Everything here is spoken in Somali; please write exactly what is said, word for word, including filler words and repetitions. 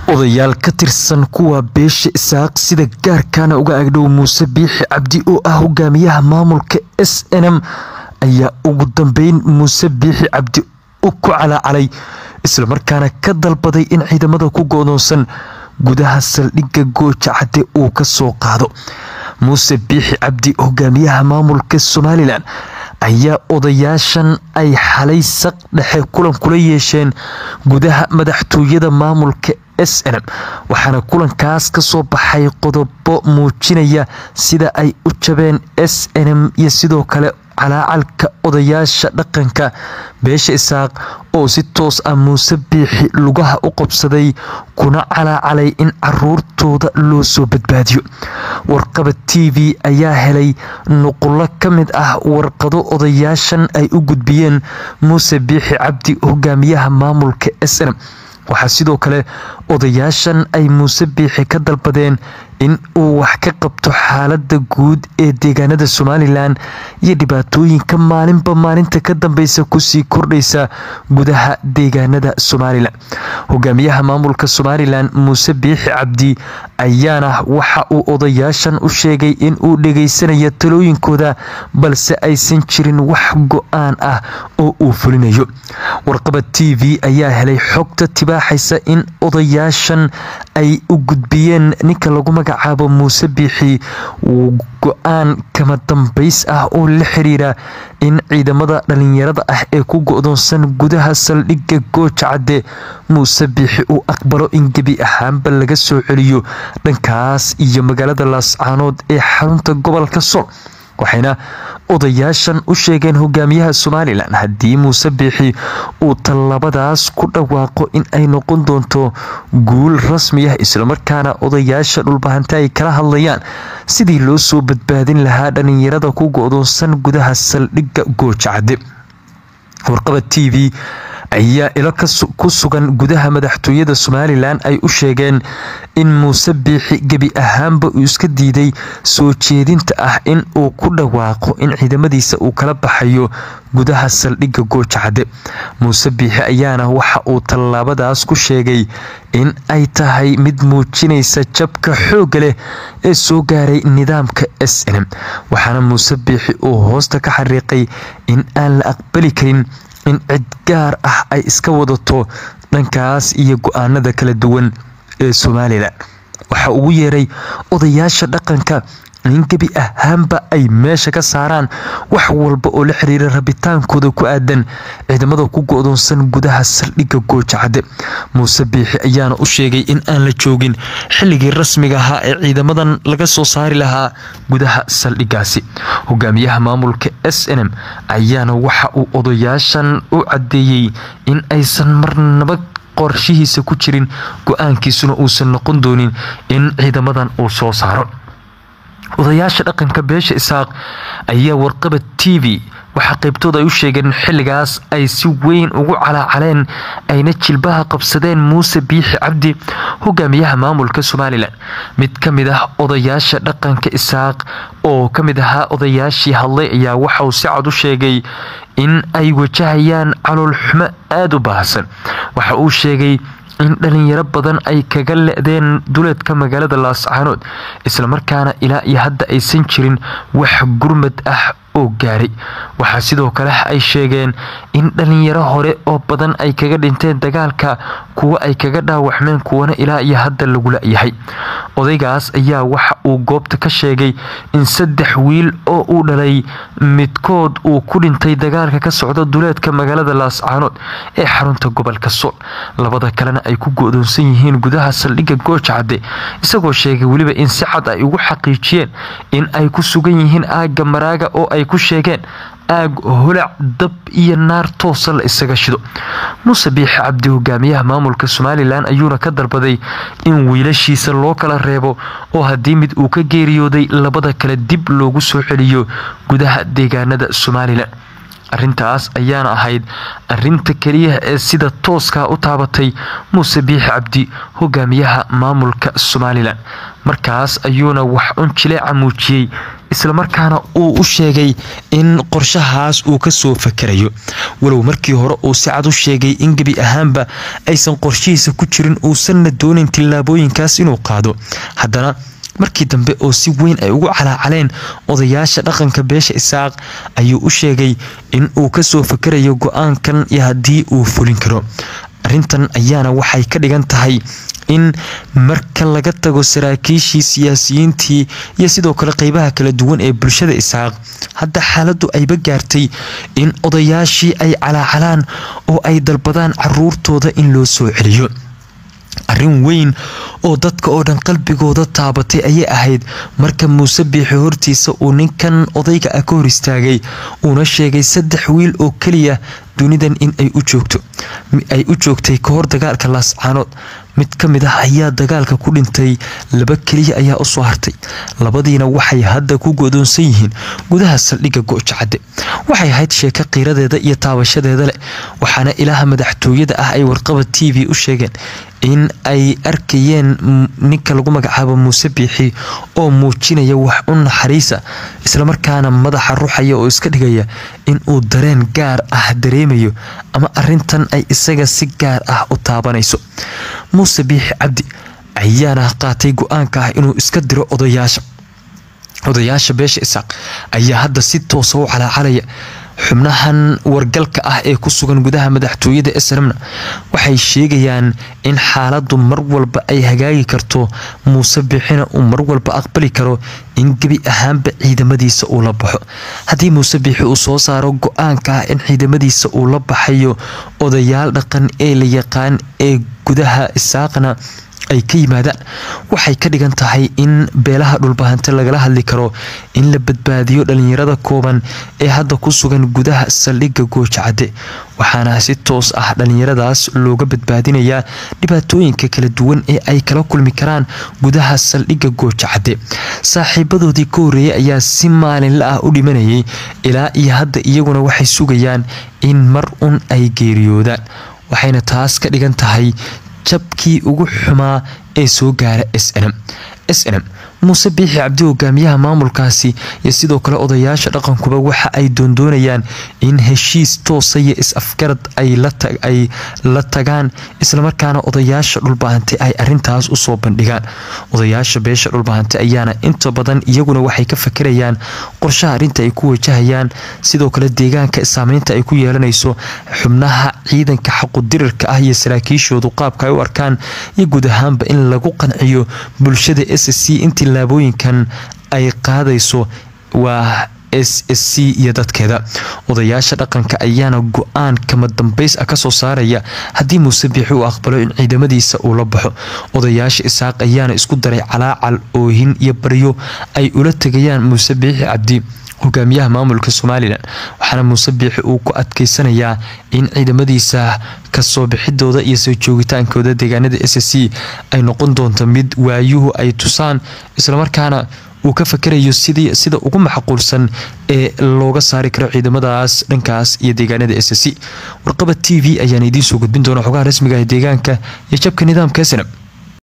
odayaal ka tirsan kuwa beesha Isaaq sida gaarkaana uga agdhow Muuse Biixi Cabdi oo ah hogaamiyaha maamulka S N M ayaa ugu dambeyn Muuse Biixi Cabdi u ku calaalay isla markaana ka dalbaday in ciidamada ku go'doonsan gudaha saldhigga Gooja Cadde uu ka soo qaado. Muuse Biixi Cabdi hogaamiyaha maamulka Somaliland ayaa odayaashan ay xalay saq dhexe kulan kula yeesheen gudaha madaxtooyada maamulka S N M waxaana kulankaas ka soo baxay qodobo muujinaya sida ay u jabeen S N M iyo sidoo kale calaacalka odayaasha dhaqanka beesha Isaaq oo si toos ah Muuse Biixi lugaha u qabsaday kuna calaacalay in caruurtooda loo soo badbaadiyo. warqaba T V ayaa helay nuqullo ka mid ah warqado odayaashan ay u gudbiyeen Muuse Biixi Cabdi hogaamiyaha maamulka S N M waxaa sidoo kale odayaashan ay Muuse Biixi ka dalbadeen in uu wax ka qabto xaaladda guud ee deegaanada Somaliland iyo dhibaatooyinka maalinba maalinta ka dambeysa ku sii kordhaysa gudaha deegaanada Somaliland. hogaamiyaha maamulka Somaliland Muuse Biixi Cabdi ayaana waxa uu odayaashan u sheegay in uu dhageysanayo talooyinkooda balse aysan jirin wax go'aan ah oo uu fulinayo. warqaba T V ayaa helay xogta tibaaxaysa in odayaashan ay u gudbiyeen ninka lagu magacaabo Muuse Biixi go'aan kama dambeys ah oo la xiriira in ciidamada dhalinyarada ah ee ku go'doonsan gudaha saldhigga Gooja Cadde Muuse Biixi uu aqbalo in gebi ahaanba laga soo celiyo dhankaas iyo magaalada Laascaanood ee xarunta gobolka Sool. waxayna odayaashan u sheegeen hogaamiyaha Somaliland haddii Muuse Biixi uu talabadaas ku dhawaaqo in ay noqon doonto guul rasmi ah isla markaana odayaasha dhulbahanta ay kala hadlayaan sidii loo soo badbaadin lahaa dhalinyarada ku go'doonsan gudaha saldhigga Gooja Cadde. warqaba T V ayaa ila ku sugan gudaha madaxtooyada Somaliland ay u sheegeen in Muuse Biixi gebi ahaanba uu iska diiday soo jeedinta ah in uu ku dhawaaqo in ciidamadiisa uu kala baxayo gudaha saldhigga Gooja Cadde. Muuse Biixi ayaana waxa uu talaabadaas ku sheegay in ay tahay mid muujinaysa jabka xoog leh ee soo gaaray nidaamka S N M waxaana Muuse Biixi uu hoosta ka xariiqay in aan la aqbali karin in cid gaar ah ay iska wadato dhankaas iyo go'aanada kala duwan ee Somaliland. waxa ugu yeeray odayaasha dhaqanka in gebi ahaanba ay meesha ka saaraan wax walba oo la xiriira rabitaankooda ku aadan ciidamada ku go'doonsan gudaha saldhigga Gooja Cadde. Muuse Biixi ayaana u sheegay in aan la joogin xilligii rasmiga ahaa ee ciidamadan laga soo saari lahaa gudaha saldhiggaasi. hogaamiyaha maamulka S N M ayaana waxa uu odayaashan u cadeeyay in aysan marnaba qorshihiisa ku jirin go'aankiisuna uusan noqon doonin in ciidamadan uu soo saaro. odayaasha dhaqanka beesha Isaaq ayaa warqaba T V waxa qaybtooda ay u sheegeen xilligaas ay si weyn ugu calaacaleen ayna jilbaha qabsadeen Muuse Biixi Cabdi hogaamiyaha maamulka Somaliland. mid ka mid ah odayaasha dhaqanka Isaaq oo ka mid ahaa odayaashii hadlay ayaa waxa uu si cad u sheegay in ay wajahayaan calool xumo aad u baahsan. waxa uu sheegay in dhalinyaro badan ay kaga leedeen duleedka magaalada Laascaanood isla markaana ilaa iyo hadda aysan jirin wax gurmad ah oo gaaray. waxa sidoo kale ay sheegeen in dhalinyaro hore oo badan ay kaga dhinteen dagaalka kuwa ay kaga dhaawacmeen kuwana ilaa iyo hadda lagu laayahay. odaygaas ayaa waxa uu goobta ka sheegay in saddex wiil oo uu dhalay midkood uu ku dhintay dagaalka ka socda duleedka magaalada Laascaanood ee xarunta gobolka Sool labada kalena ay ku go'doonsan yihiin gudaha saldhigga Gooja Cadde isagoo sheegay waliba in si cad ay ugu xaqiijiyeen in ay ku sugan yihiin aaga Maraaga oo ay ku sheegeen aag holac dab iyo naar toos la isaga shido. Muuse Biixi Cabdi hogaamiyaha maamulka Somaliland ayuuna ka dalbaday in wiilashiisa loo kala reebo oo haddii mid uu ka geeriyooday labada kale dib loogu soo celiyo gudaha deegaanada Somaliland. arrintaas ayaana ahayd arrinta kaliya ee sida tooska u taabatay Muuse Biixi Cabdi hogaamiyaha maamulka Somaliland. markaas ayuuna wax un jileeca muujiyay isla markaana uu u sheegay in qorshahaas uu ka soo fakarayo walow markii hore uu si cad u sheegay in gabi ahaanba aysan qorshihiisa ku jirin uusanna doonin tillaabooyinkaas inuu qaado haddana markii dambe oo si weyn ay ugu calaacaleen odayaasha dhaqanka beesha Isaaq ayuu u sheegay in uu ka soo fakarayo go'aankan iyo haddii uu fulin karo arrintan ayaana waxay ka dhigan tahay in marka laga tago saraakiishii siyaasiyiintii iyo sidoo kale qaybaha kala duwan ee bulshada Isaaq hadda xaaladdu ayba gaartay in odayaashii ay calaacalaan oo ay dalbadaan caruurtooda in loo soo celiyo arrin weyn oo dadka oo dhan qalbigooda taabatay ayay ahayd marka Muuse Biixi hortiisa uu ninkan odayga ah ka hor istaagay uuna sheegay saddex wiil oo kaliya dunidan in ay u joogto ay u joogtay ka hor dagaalka Laascaanood mid ka mid ah ayaa dagaalka ku dhintay laba kaliya ayaa u soo hartay labadiina waxay hadda ku go'doonsan yihiin gudaha saldhigga Goojacade waxay ahayd sheeko qiiradeeda iyo taabashadeeda leh waxaana ilaaha madaxtooyada ah ay warqaba T V u sheegeen in ay arkayeen ninka lagu magacaabo Muuse Biixi oo muujinaya wax u naxariisa isla markaana madaxa ruuxaya oo iska dhigaya in uu dareen gaar ah dareemayo ama arrintan ay isaga si gaar ah u taabanayso Muuse Biixi Cabdi ayaana qaatay go'aanka ah inuu iska diro odayaasha odayaasha beesha Isaaq ayaa hadda si toos ah u calaacalaya xubnahan wargalka ah ee ku sugan gudaha madaxtooyada S N M waxay sheegayaan in xaaladdu mar walba ay hagaagi karto Muuse Biixina uu mar walba aqbali karo in gabi ahaanba ciidamadiisa uu la baxo haddii Muuse Biixi uu soo saaro go'aanka ah in ciidamadiisa uu la baxayo odayaal dhaqan ee la yaqaan ee gudaha Isaaqna ay ka yimaadaan waxay ka dhigan tahay in beelaha dhulbahanta lagala hadli karo in la badbaadiyo dhalinyarada kooban ee hadda ku sugan gudaha saldhigga Goojacade waxaana si toos ah dhalinyaradaas looga badbaadinayaa dhibaatooyinka kala duwan ee ay kala kulmi karaan gudaha saldhigga Goojacade saaxiibadoodii ka horeeyay ayaa si maalinle ah u dhimanayay ilaa iyo hadda iyaguna waxay sugayaan in mar un ay geeriyoodaan waxayna taas ka dhigan tahay jabkii ugu xumaa ee soo gaara S N M S N M Muuse Biixi Cabdi hogaamiyaha maamulkaasi iyo sidoo kale odayaasha dhaqankuba waxa ay doondoonayaan in heshiis toos ah iyo is-afgarad ay la tag ay la tagaan isla markaana odayaasha dhulbahantay ay arrintaas u soo bandhigaan odayaasha beesha dhulbahantay ayaana inta badan iyaguna waxay ka fakarayaan qorshaha arrinta ay ku wajahayaan sidoo kale deegaanka saameynta ay ku yeelanayso xubnaha ciidanka xaquudirirka ah iyo saraakiishoodu qaabka ay u arkaan iyo guud ahaanba in lagu qanciyo bulshada S C intii laabooyinkan ay qaadayso waa S S C iyo dadkeeda odayaasha dhaqanka ayaana go'aan kama dambays ah ka soo saaraya haddii Muuse Biixi uu aqbalo in ciidamadiisa uu la baxo odayaasha Isaaq ayaana isku daray calaacal oohin iyo baryo ay ula tagayaan Muuse Biixi Cabdi hogaamiyaha maamulka Somaliland waxaana Muuse Biixi uu ku adkeysanayaa in ciidamadiisa ka soo bixidooda iyo soo joogitaankooda deegaanada S S C ay noqon doonto mid waayuhu ay tusaan isla markaana uu ka fakarayo sidii sida ugu macquulsan ee looga saari karo ciidamadaas dhankaas iyo deegaanada S S C warqaba T V ayaan idiin soo gudbin doona xogaha rasmiga ah ee deegaanka iyo jabka nidaamka S N M